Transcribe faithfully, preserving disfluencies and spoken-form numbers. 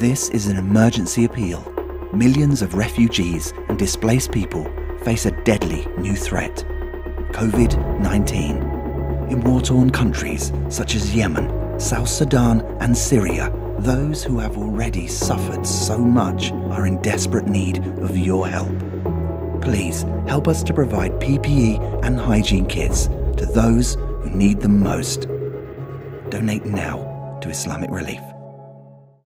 This is an emergency appeal. Millions of refugees and displaced people face a deadly new threat: COVID nineteen. In war-torn countries such as Yemen, South Sudan and Syria, those who have already suffered so much are in desperate need of your help. Please help us to provide P P E and hygiene kits to those who need them most. Donate now to Islamic Relief.